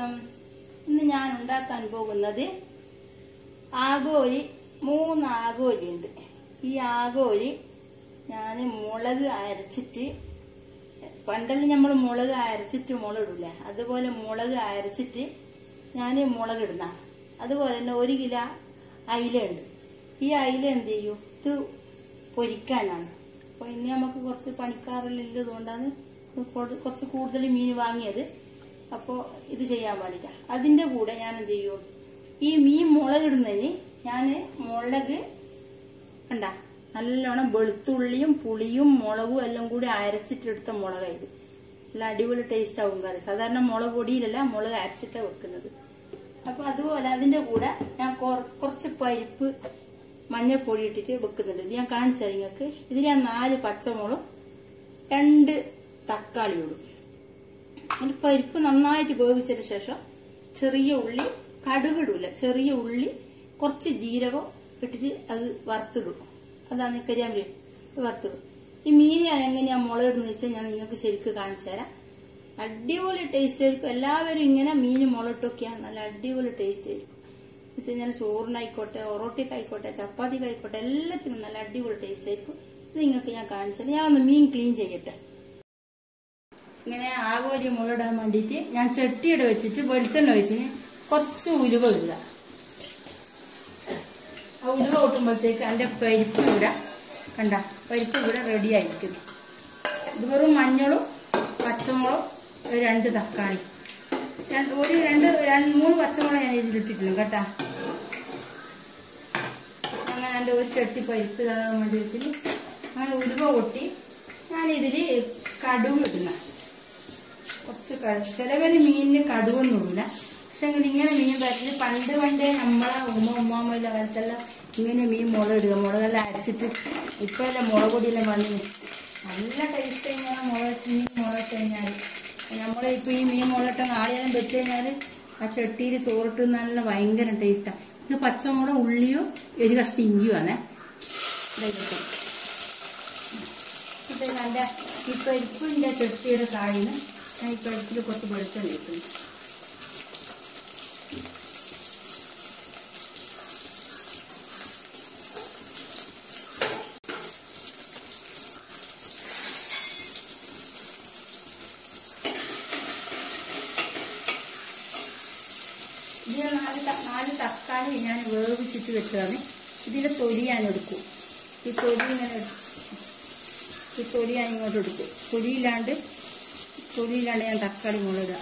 ഇന്ന് ഞാൻ ഉണ്ടാക്കാൻ പോകുന്നത് ആഗോലി. 3 ആഗോലി ഉണ്ട്. ഈ ആഗോലി ഞാൻ മുളക് അരച്ചിട്ട്, പണ്ടെല്ലാം നമ്മൾ മുളക് അരച്ചിട്ട് മുളകിടില്ല, അതുപോലെ മുളക് അരച്ചിട്ട് ഞാൻ മുളകിടുന്ന. അതുപോലെ തന്നെ 1 കിലോ അയില ഉണ്ട്. ഈ അയില എന്ത് ചെയ്യും, ഇത് പൊരിക്കാനാണ്. അപ്പോൾ ഇനി നമുക്ക് കുറച്ച് പണിക്കാറില്ലതുകൊണ്ടാണ് കുറച്ച് കൂടുതൽ മീൻ വാങ്ങിയത്. അപ്പോൾ ഇത് ചെയ്യാൻ പാടില്ല. അതിൻ്റെ കൂടെ ഞാൻ എന്ത് ചെയ്യും, ഈ മീൻ മുളകിടുന്നതിന് ഞാൻ മുളക് കണ്ട നല്ലോണം വെളുത്തുള്ളിയും പുളിയും മുളകും എല്ലാം കൂടി അരച്ചിട്ടെടുത്ത മുളക്. ഇത് നല്ല അടിപൊളി ടേസ്റ്റ് ആവും കറി. സാധാരണ മുളക് പൊടിയിലല്ല, മുളക് അരച്ചിട്ടാണ് വെക്കുന്നത്. അപ്പോൾ അതുപോലെ അതിൻ്റെ കൂടെ ഞാൻ കുറച്ച് പരിപ്പ് മഞ്ഞൾപ്പൊടി ഇട്ടിട്ട് വെക്കുന്നുണ്ട്. ഇത് ഞാൻ കാണിച്ചാൽ നിങ്ങൾക്ക്. ഇതിൽ ഞാൻ 4 പച്ചമുളകും 2 തക്കാളി ഇടും. അതിൽ പരിപ്പ് നന്നായിട്ട് വേവിച്ചതിന് ശേഷം ചെറിയ ഉള്ളി, കടുകിടൂല, ചെറിയ ഉള്ളി, കുറച്ച് ജീരകം ഇട്ടിട്ട് അത് വറുത്തിടും. അതാണ് കരിയാമ്പരി വറുത്തിടും. ഈ മീൻ ഞാൻ എങ്ങനെയാണ് മുളകിടുന്നത് വെച്ചാൽ ഞാൻ നിങ്ങൾക്ക് ശരിക്കും കാണിച്ചു തരാം. അടിപൊളി ടേസ്റ്റ് ആയിരിക്കും. എല്ലാവരും ഇങ്ങനെ മീൻ മുളകിട്ടൊക്കെയാണ് നല്ല അടിപൊളി ടേസ്റ്റ് ആയിരിക്കും. എന്ന് വെച്ച് കഴിഞ്ഞാൽ ചോറിനായിക്കോട്ടെ, ഒറോട്ടിക്കായിക്കോട്ടെ, ചപ്പാത്തിക്കായിക്കോട്ടെ, എല്ലാത്തിനും നല്ല അടിപൊളി ടേസ്റ്റ് ആയിരിക്കും. ഇത് നിങ്ങൾക്ക് ഞാൻ കാണിച്ചു തരാം. ഞാൻ ഒന്ന് മീൻ ക്ലീൻ ചെയ്യട്ടെ. ഇങ്ങനെ ആഗോലി മുളകിടാൻ വേണ്ടിയിട്ട് ഞാൻ ചട്ടിയുടെ വെച്ചിട്ട് വെളിച്ചെണ്ണ ഒഴിച്ചിന് കുറച്ച് ഉലുവ ഇടുക. ആ ഉലുവ കൂട്ടുമ്പോഴത്തേക്ക് അതിൻ്റെ പരിപ്പ് ഇവിടെ കണ്ട, പരിപ്പ് ഇവിടെ റെഡി ആയിരിക്കും. ഇത് വെറും മഞ്ഞളും പച്ചമുളകും 2 തക്കാളി, 3 പച്ചമുളക് ഞാൻ ഇതിലിട്ടിട്ടില്ല കേട്ടാ. അങ്ങനെ എൻ്റെ ഒരു ചട്ടി പരിപ്പ് ഇതാകാൻ വേണ്ടി വെച്ചിട്ട് അങ്ങനെ ഉലുവ കൊട്ടി ഞാനിതിൽ കടുക് ഇടുന്ന. കുറച്ച് ചിലവര് മീനിന് കടുകൊന്നും ഇടില്ല. പക്ഷെ ഇങ്ങനെ മീൻ വരല് പണ്ടേ നമ്മളെ ഉമ്മാമ്മയുടെ കാലത്തെല്ലാം ഇങ്ങനെ മീൻ മുളകിടുക, മുളകെല്ലാം അരച്ചിട്ട്. ഇപ്പം എല്ലാം മുളക് പൊടിയെല്ലാം വന്നിന് നല്ല ടേസ്റ്റ് കഴിഞ്ഞാൽ മീൻ മുളകിട്ട് കഴിഞ്ഞാൽ. നമ്മളിപ്പോൾ ഈ മീൻ മുളകിട്ട നാളെയെല്ലാം വെച്ച് കഴിഞ്ഞാൽ ആ ചട്ടിയിൽ ചോറിട്ട് നല്ല ഭയങ്കര ടേസ്റ്റാണ്. ഇത് പച്ചമുളക്, ഉള്ളിയും 1 കഷ്ണം ഇഞ്ചിയുമാണ് ഇതായിട്ട്. ഇപ്പം നല്ല ഈ പരിപ്പിൻ്റെ ചട്ടിയുടെ താഴിന്ന് ഞാൻ ഈ പരിപ്പിൽ കുറച്ച് വെളിച്ചെണ്ണ ഇട്ടു. ഇതിൽ 4 തക്കാളി ഞാൻ വേവിച്ചിട്ട് വെച്ചതാണ്. ഇതിൻ്റെ തൊലി ഞാൻ എടുക്കും. ഈ തൊലി ഞാൻ ഇങ്ങോട്ട് എടുക്കും. തൊലിയില്ലാണ്ട് ഞാൻ തക്കാളി മുളകിടുക.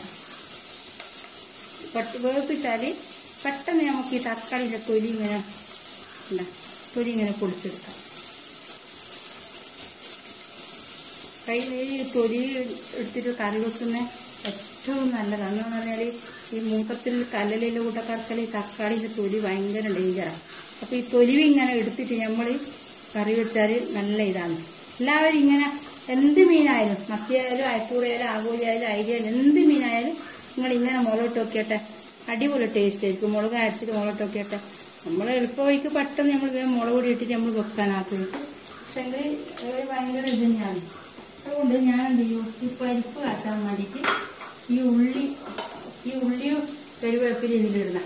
വേവിച്ചാൽ പെട്ടെന്ന് നമുക്ക് ഈ തക്കാളിൻ്റെ തൊലി ഇങ്ങനെ പൊടിച്ചെടുക്കാം. കയ്യിൽ തൊലി എടുത്തിട്ട് കറി വെക്കുന്ന ഏറ്റവും നല്ലതാണ്. എന്ന് പറഞ്ഞാൽ ഈ മൂക്കത്തിൽ കല്ലിലെ കൂട്ടക്കറക്കൽ ഈ തക്കാളിൻ്റെ തൊലി ഭയങ്കര ഡേഞ്ചറാണ്. അപ്പോൾ ഈ തൊലി ഇങ്ങനെ എടുത്തിട്ട് നമ്മൾ കറി വെച്ചാൽ നല്ല ഇതാണ്. എല്ലാവരും ഇങ്ങനെ എന്ത് മീനായാലും, മത്തിയായാലും അയക്കൂറയായാലും ആഗോലിയായാലും അരിയായാലും എന്ത് മീനായാലും നിങ്ങളിങ്ങനെ മുളകിട്ട് നോക്കിയട്ടെ, അടിപൊളി ടേസ്റ്റ് ആയിരിക്കും. മുളക് അരച്ചിട്ട് മുളകിട്ട് നോക്കിയട്ടെ. നമ്മൾ എളുപ്പമായിട്ട് പെട്ടെന്ന് നമ്മൾ മുളക് പൊടി ഇട്ടിട്ട് നമ്മൾ വെക്കാനാക്കും. പക്ഷെ എങ്കിൽ ഭയങ്കര ഇത് തന്നെയാണ്. അതുകൊണ്ട് ഞാൻ എന്ത് ചെയ്യും, ഈ പരിപ്പ് കാച്ചാൻ വേണ്ടിയിട്ട് ഈ ഉള്ളിയും കരുവേപ്പില ഇതിലിടണം.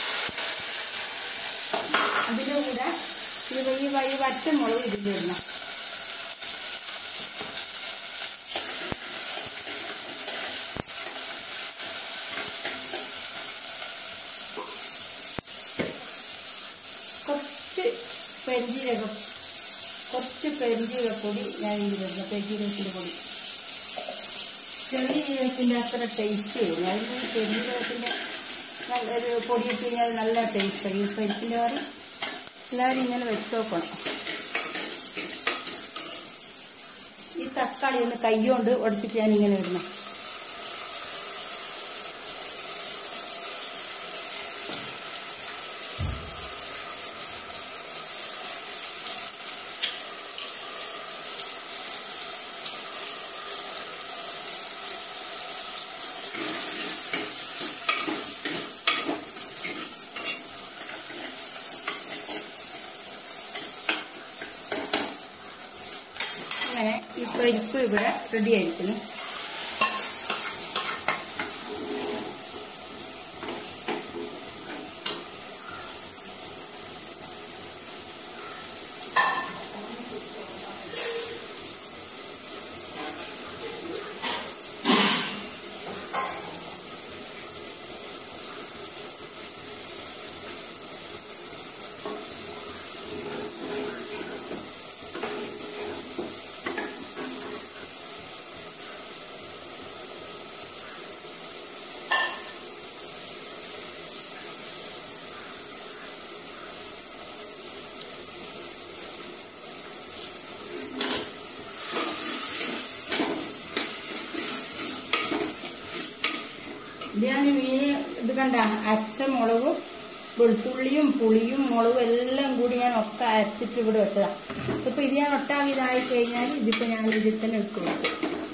അതിൻ്റെ കൂടെ ഈ വറ്റമുളക് ഇതിലിടണം. കുറച്ച് പെരുംജീരകപ്പൊടി ഞാൻ ഇതിലിടുന്നു. പെരുംജീരകത്തിൻ്റെ പൊടി, ചെറിയ ജീരകത്തിൻ്റെ അത്ര ടേസ്റ്റ് വരും. അതിന് പെരുംജീരകത്തിൻ്റെ നല്ലൊരു പൊടി ഇട്ട് കഴിഞ്ഞാൽ നല്ല ടേസ്റ്റാണ് ഈ പരിപ്പിൻ്റെ കറി. എല്ലാവരും ഇങ്ങനെ വെച്ച് നോക്കണം. ഈ തക്കാളി ഒന്ന് കൈ കൊണ്ട് ഉടച്ചിട്ട് ഞാൻ ഇങ്ങനെ ഇടണം. അങ്ങനെ ഈ പരിപ്പ് ഇവിടെ റെഡി ആയിരിക്കുന്നു. കണ്ട അരച്ചമുളകും വെളുത്തുള്ളിയും പുളിയും മുളകും എല്ലാം കൂടി ഞാൻ ഒക്കെ അരച്ചിട്ട് ഇവിടെ വെച്ചതാണ്. ഇപ്പോൾ ഇത് ഞാൻ ഒട്ടാകെ ഇതായി കഴിഞ്ഞാൽ ഇതിപ്പോൾ ഞാൻ ഇതിൽ തന്നെ ഇട്ട് കൊടുക്കും.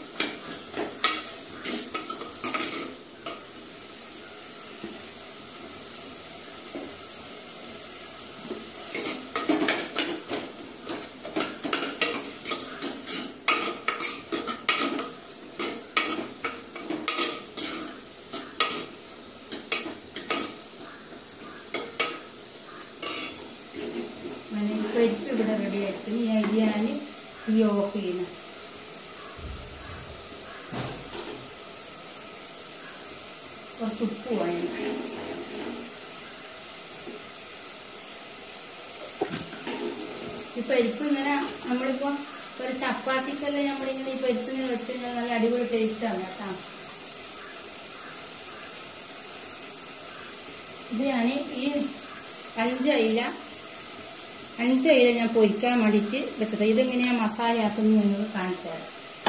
പരിപ്പ് ഇവിടെ റെഡി ആയിട്ട് ഞാൻ ഈ ഓഫ് ചെയ്യുന്നു. കുറച്ച് ഉപ്പ് വേണം. ഈ പരിപ്പ് ഇങ്ങനെ നമ്മളിപ്പോൾ ഒരു ചപ്പാത്തിക്കെല്ലാം നമ്മളിങ്ങനെ ഈ പരിപ്പ് ഇങ്ങനെ വെച്ച് കഴിഞ്ഞാൽ നല്ല അടിപൊളി ടേസ്റ്റാണ് കേട്ടോ. ഇത് ഞാൻ ഈ 5 അയില ഞാൻ പൊരിക്കാൻ വേണ്ടിയിട്ട് വെച്ചത്. ഇതെങ്ങനെയാണ് മസാല ആക്കുന്നത് നിങ്ങൾ കാണിച്ചു തരാം.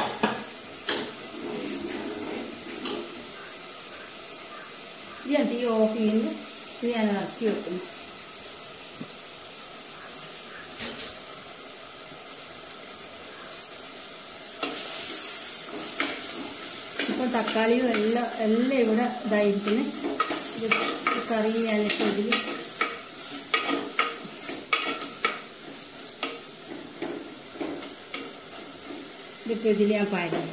ഇത് ഞാൻ തീ ഓഫ് ചെയ്യുന്നു. ഇത് ഞാൻ ഇറക്കി വെക്കുന്നു. ഇപ്പം തക്കാളിയും എല്ലാം ഇവിടെ ഇതായിരിക്കുന്നു. ഇത് കറി ഞാനിപ്പോൾ ഇതിൽ ഇതിപ്പോൾ ഇതിൽ ഞാൻ പാരുന്നു.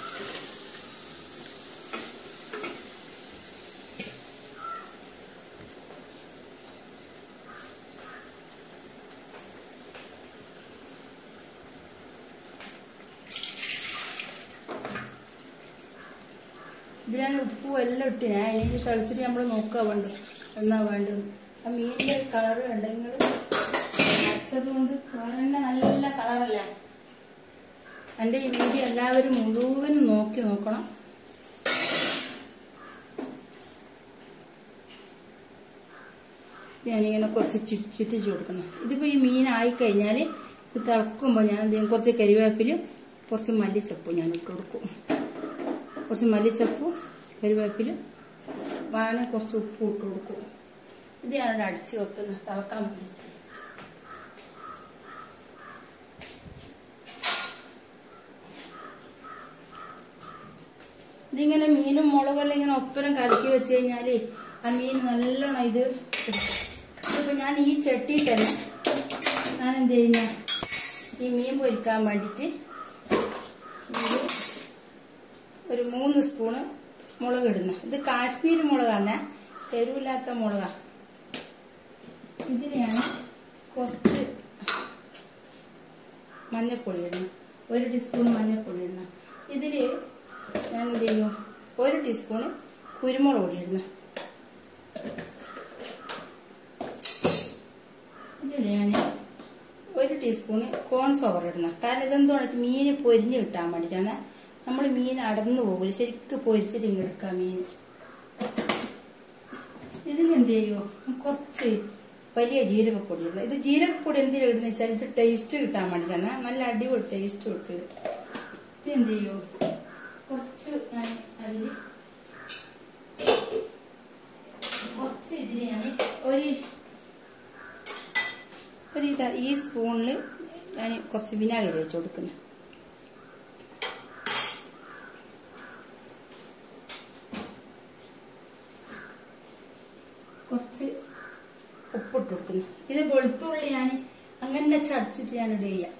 ഇത് ഞാൻ ഉപ്പും എല്ലാം ഇട്ട് ഞാൻ എനിക്ക് തളിച്ചിട്ട് നമ്മൾ നോക്കുക വേണ്ടത് എന്നാ വേണ്ടത്. ആ മീനിൻ്റെ കളറ് കണ്ടെങ്കിൽ അരച്ചത് കൊണ്ട് തന്നെ നല്ല കളറല്ല. എൻ്റെ ഈ വീഡിയോ എല്ലാവരും മുഴുവനും നോക്കണം. ഞാനിങ്ങനെ കുറച്ച് ചുറ്റിച്ച് കൊടുക്കണം. ഇതിപ്പോൾ ഈ മീനായിക്കഴിഞ്ഞാൽ ഇത് തിളക്കുമ്പോൾ ഞാൻ കുറച്ച് കരിവേപ്പിലും കുറച്ച് മല്ലിച്ചപ്പും ഞാൻ ഇട്ട് കൊടുക്കും. കുറച്ച് മല്ലിച്ചപ്പും കരിവേപ്പിലും വേണം, കുറച്ച് ഉപ്പും ഇട്ട് കൊടുക്കും. ഇത് ഞാനിവിടെ അടിച്ച് വെക്കുന്നത് തിളക്കാൻ വേണ്ടി. ഇതിങ്ങനെ മീനും മുളകെല്ലാം ഇങ്ങനെ ഒപ്പരം കലക്കി വെച്ച് കഴിഞ്ഞാൽ ആ മീൻ നല്ലോണം ഇത് ഇതിപ്പോൾ ഞാൻ ഈ ചട്ടിയിൽ തന്നെ ഞാൻ എന്ത് ചെയ്യുന്ന ഈ മീൻ പൊരിക്കാൻ വേണ്ടിയിട്ട് ഒരു 3 സ്പൂണ് മുളക് ഇടുന്നു. ഇത് കാശ്മീരി മുളകാണ്, എരിവില്ലാത്ത മുളകാണ്. ഇതിന് ഞാൻ കുറച്ച് മഞ്ഞൾപ്പൊടി ഇടണം. 1 ടീസ്പൂൺ മഞ്ഞൾപ്പൊടി ഇടണം. ഇതിൽ ഞാൻ എന്ത് ചെയ്യും 1 ടീസ്പൂണ് കുരുമുളക് പൊടി ഇടുന്നു. ഇതിൽ ഞാൻ 1 ടീസ്പൂണ് കോൺഫ്ലവർ ഇടണം. കാരണം ഇതെന്താണെന്ന് വെച്ചാൽ മീൻ പൊരിഞ്ഞ് കിട്ടാൻ വേണ്ടിയിട്ടാണ്. നമ്മൾ മീൻ അടന്നു പോകില്ല, ശരിക്കും പൊരിച്ചിട്ട് ഇങ്ങനെ എടുക്കാം മീൻ. ഇതിലെന്ത് ചെയ്യുമോ കുറച്ച് വലിയ ജീരകപ്പൊടി ഇടണം. ഇത് ജീരകപ്പൊടി എന്തിനാ ഇടുന്ന വെച്ചാൽ ഇത് ടേസ്റ്റ് കിട്ടാൻ വേണ്ടിയിട്ടാണ്, നല്ല അടിപൊളി ടേസ്റ്റ് കിട്ടും. ഇതെന്ത് ചെയ്യുമോ കുറച്ച് ഞാൻ അതിൽ കുറച്ച് ഇതിൽ ഞാൻ ഈ സ്പൂണിൽ ഞാൻ കുറച്ച് വിനാഗിരി വെച്ച് കൊടുക്കുന്നു. കുറച്ച് ഉപ്പിട്ട് കൊടുക്കുന്നു. ഇത് വെളുത്തുള്ളി ഞാൻ അങ്ങനെ ചതച്ചിട്ട് ഞാൻ ഇടുക ചെയ്യാം.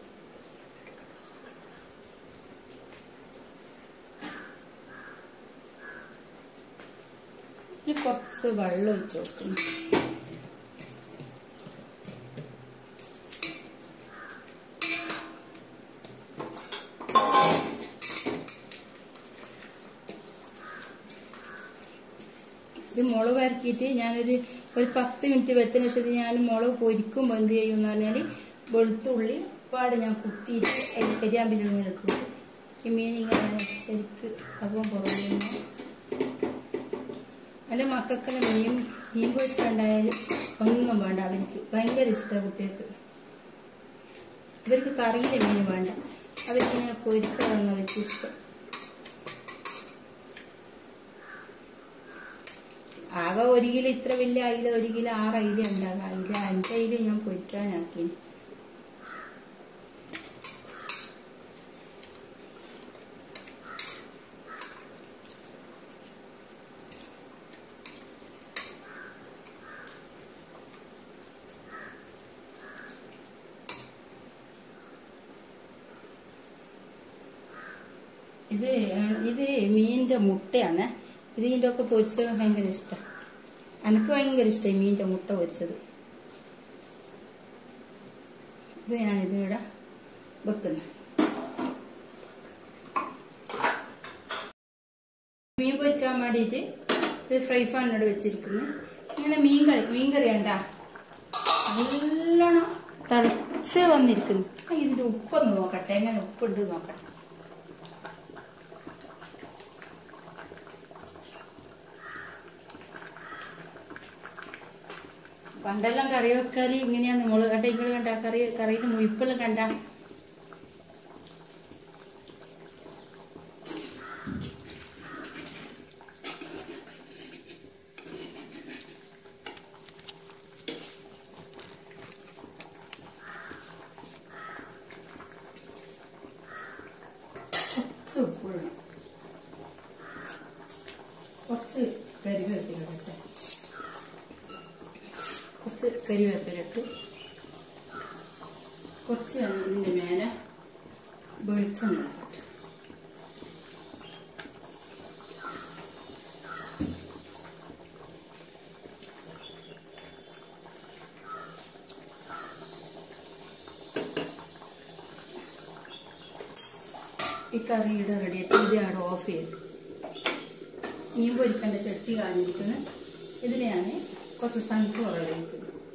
കുറച്ച് വെള്ളം ഒഴിച്ച് കൊടുക്കുന്നു. ഇത് മുളക് വരക്കിയിട്ട് ഞാനൊരു 10 മിനിറ്റ് വെച്ചതിന് ശേഷം ഞാൻ മുളക് പൊരിക്കുമ്പോൾ എന്ത് ചെയ്യുമെന്ന് പറഞ്ഞാൽ വെളുത്തുള്ളി പാട് ഞാൻ കുത്തിയിട്ട് കരിയാമ്പിൽ ഇങ്ങനെ ഇട്ടു. ഈ മീൻ ഇങ്ങനെ ശരിക്ക് അകം പുറമേ എൻ്റെ മക്കൾക്കുള്ള മീൻ പൊരിച്ചുണ്ടായാലും ഒന്നും വേണ്ട. അവർക്ക് ഭയങ്കര ഇഷ്ടമാണ് കുട്ടികൾക്ക്. ഇവർക്ക് കറിയിലെ മീൻ വേണ്ട, അവർക്ക് ഇങ്ങനെ പൊരിച്ചതാണ് അവർക്ക് ഇഷ്ടം. ആകെ 1 കിലോ ഇത്ര വലിയ അയില 1 കിലോ 6 അയില ഉണ്ടാകും. അയില 5 അയില ഞാൻ പൊരിക്കാനാക്കി. ഇത് മീനിന്റെ മുട്ടയാണ്. ഇതിൻ്റെ ഒക്കെ പൊരിച്ചത് ഭയങ്കര ഇഷ്ടമാണ്. എനിക്ക് ഭയങ്കര ഇഷ്ടമായി മീനിന്റെ മുട്ട പൊരിച്ചത്. ഇത് ഞാനിതിവിടെ വെക്കുന്നു. മീൻ പൊരിക്കാൻ വേണ്ടിയിട്ട് ഒരു ഫ്രൈ പാനിനോട് വെച്ചിരിക്കുന്നു. ഇങ്ങനെ മീൻകറി ഉണ്ടാ നല്ലോണം തിളച്ച് വന്നിരിക്കുന്നു. ഇതിന്റെ ഉപ്പൊന്ന് നോക്കട്ടെ, എങ്ങനെ ഉപ്പുണ്ട് നോക്കട്ടെ. പണ്ടെല്ലാം കറി വെക്കാല് ഇങ്ങനെയാ. നിങ്ങൾ കണ്ട കറിയുടെ മുയിപ്പെല്ലാം കണ്ട. കുറച്ച് ഉപ്പിടണം, കുറച്ച് കരിവേപ്പിലിട്ട് കുറച്ച് ഇതിൻ്റെ മേലെ വെളിച്ചെണ്ണ ഇട്ട് ഈ കറിയുടെ റെഡിയാക്കി ഇത് അവിടെ ഓഫ് ചെയ്ത് മീൻ പൊരിക്കേണ്ട ചട്ടി കാണിരിക്കുന്നു. ഇതിനെയാണ് കുറച്ച് സൺഫ്ലവർ ഒഴിക്കുന്നത്.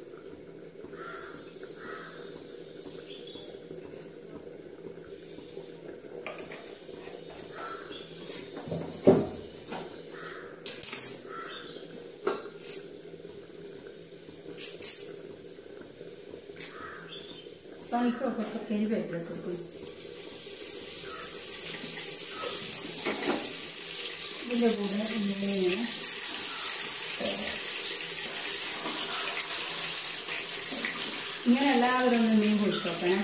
സൺഫ്ലവർ കുറച്ച് കരിവേപ്പിലൊക്കെ പോയി ഇതിൻ്റെ കൂടെ ഇങ്ങനെ എല്ലാവരും ഒന്ന് മീൻ പൊരിച്ച് നോക്കണേ.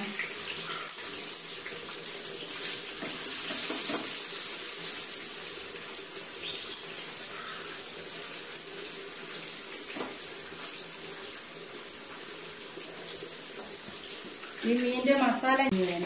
ഈ മീനിന്റെ മസാല ഇങ്ങനെയാണ്.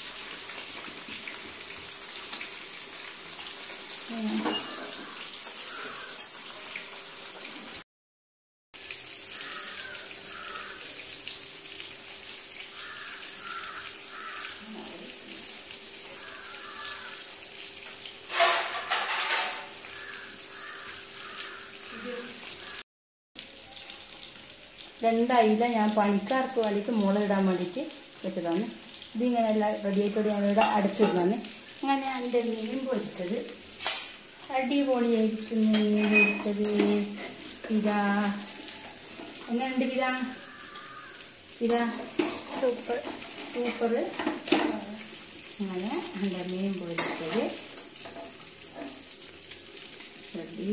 രണ്ടയില ഞാൻ പണിക്കാർക്ക് വേണ്ടിയിട്ട് മുളകിടാൻ വേണ്ടിയിട്ട് വെച്ചതാണ്. ഇതിങ്ങനെ എല്ലാം റെഡിയായിട്ടോടെ ഞാനിവിടെ അടച്ചിടുന്നതാണ്. അങ്ങനെ എൻ്റെ മീൻ പൊരിച്ചത് അടിപൊളിയായിരിക്കുന്നു. മീൻ പൊരിച്ചത് ഇതാ എങ്ങനെയുണ്ട്? ഇതാ സൂപ്പർ സൂപ്പർ. അങ്ങനെ എൻ്റെ മീൻ പൊരിച്ചത് റെഡി.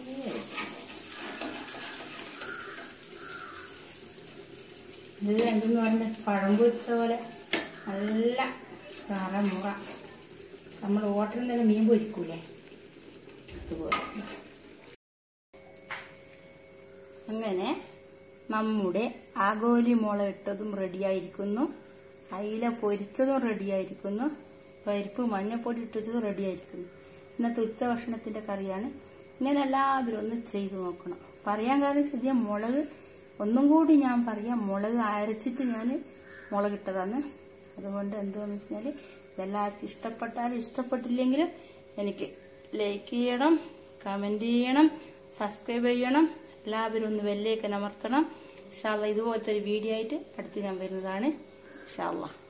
ഇത് എന്തെന്ന് പറഞ്ഞാൽ പഴം പൊരിച്ച പോലെ നല്ല കറമുറ. നമ്മൾ ഹോട്ടലിൽ നിന്ന് മീൻ പൊരിക്കൂലേ അതുപോലെ. അങ്ങനെ നമ്മുടെ ആഗോലി മുള ഇട്ടതും റെഡിയായിരിക്കുന്നു. അയില പൊരിച്ചതും റെഡിയായിരിക്കുന്നു. പരിപ്പ് മഞ്ഞപ്പൊടി ഇട്ടതും റെഡിയായിരിക്കുന്നു. ഇന്നത്തെ ഉച്ചഭക്ഷണത്തിന്റെ കറിയാണ്. ഇങ്ങനെ എല്ലാവരും ഒന്ന് ചെയ്തു നോക്കണം. പറയാൻ കാരണം ശരിയാ, മുളക് ഒന്നും കൂടി ഞാൻ പറയാം, മുളക് അരച്ചിട്ട് ഞാൻ മുളകിട്ടതാണ്. അതുകൊണ്ട് എന്താണെന്ന് വെച്ചാൽ ഇതെല്ലാവർക്കും ഇഷ്ടപ്പെട്ടാലും ഇഷ്ടപ്പെട്ടില്ലെങ്കിലും എനിക്ക് ലൈക്ക് ചെയ്യണം, കമന്റ് ചെയ്യണം, സബ്സ്ക്രൈബ് ചെയ്യണം. എല്ലാവരും ഒന്ന് ബെല്ലൈക്കൻ അമർത്തണം. ഇൻഷാ അല്ലാഹ് ഇതുപോലത്തെ ഒരു വീഡിയോ ആയിട്ട് അടുത്ത് ഞാൻ വരുന്നതാണ്. ഇൻഷാ അല്ലാഹ്.